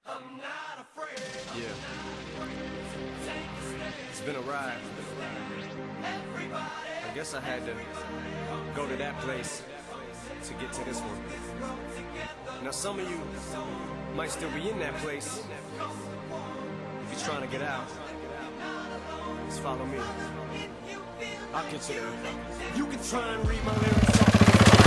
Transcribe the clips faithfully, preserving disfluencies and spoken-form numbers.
Yeah. It's been a ride. I guess I had to go to that place to get to this one. Now some of you might still be in that place. If you're trying to get out, just follow me. I'll get you there. You can try and read my lyrics off.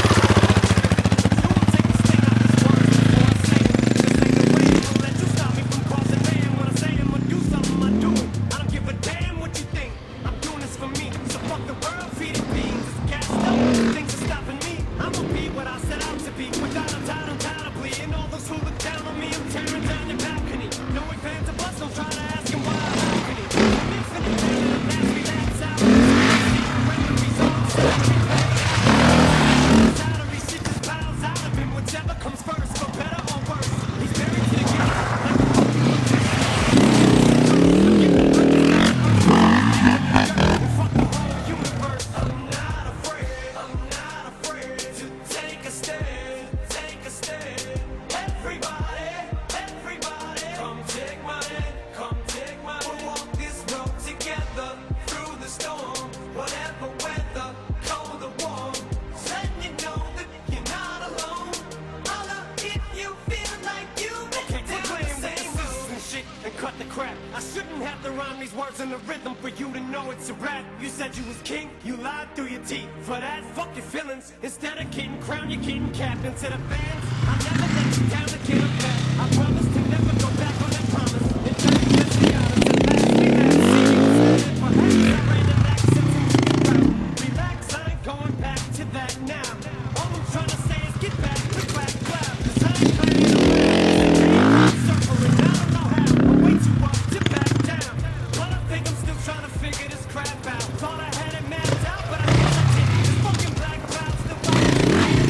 I shouldn't have to rhyme these words in the rhythm for you to know it's a rap. You said you was king, you lied through your teeth. For that, fuck your feelings. Instead of getting crowned, you're getting capped. And to the fans, I'll never let you down to get a back. I promise to never go back on that promise. And just let's be honest, at last we last see you said perhaps I ran an accent into your route. Relax, I ain't going back to that now. All I'm trying to say is get back, click, clap, clap. Cause I ain't playing around. It's a circle and I don't know how. I'm way too up to back down. But I think I'm still trying to figure this crap out. Thought I had it mapped out, but I guess I didn't. This fucking black cloud's still fucking these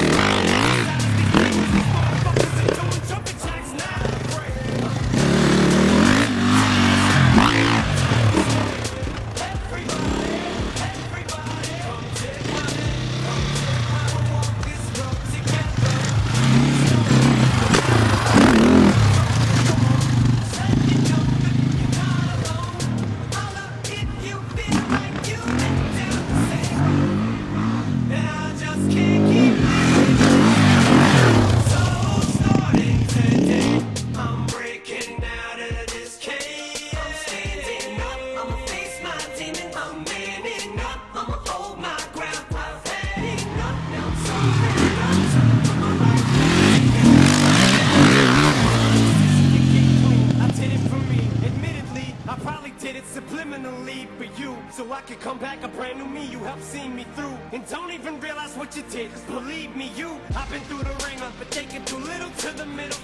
motherfuckers are doing jumping jacks now. Everybody, everybody, come take my hand, come take my hand, we'll walk this road together. Said you know that you're not alone. Holla if you feel like you've been down the same. And I just can't keep living. So starting today, I'm breaking out of this cage. I'm standing up, I'ma face my demon. I'm manning up, I'ma hold my ground. I've had enough, now I'm so fed up. Turn from my life. I did it for me, admittedly. I probably did it subliminally for you, so I could come back a brand new me. You helped see me through, and don't even realize what you did. 'Cause believe me, you, I've been through the ringer, but taking too little to the middle